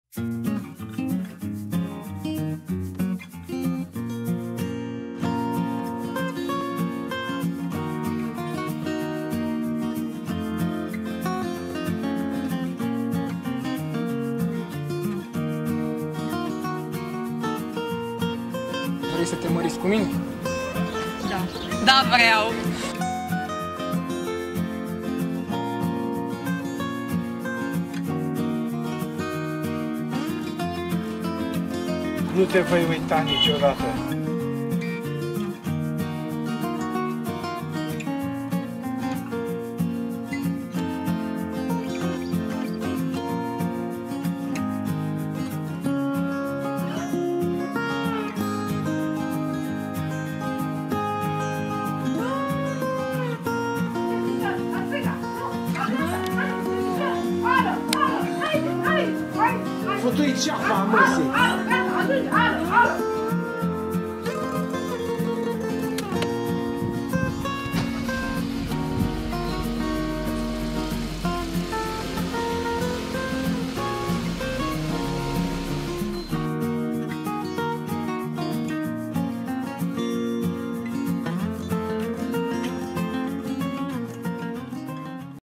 Vrei să te măriți cu mine? Da. Da, vreau. Nu te voi uita niciodată. Fătui ceapa, măsii!